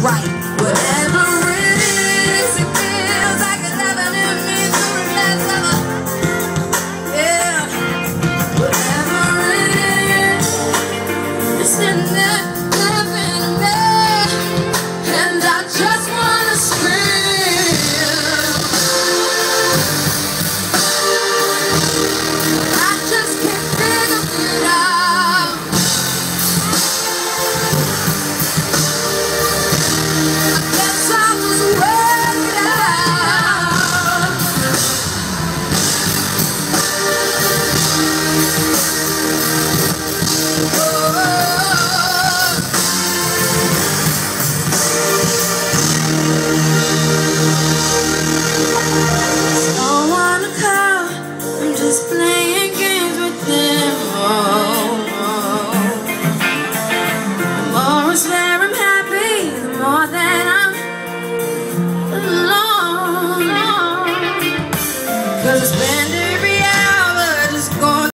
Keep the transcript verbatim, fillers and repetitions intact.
right. Whatever it is, it feels like it's happening to me through the last summer. Yeah. Whatever it is, it's sitting there laughing at me, and I just wanna scream. I just can't figure it out. I guess I was working out. Don't wanna call, I'm just playing games with them. Oh, oh. The more I swear I'm happy, the more that I'm alone. 'Cause I spend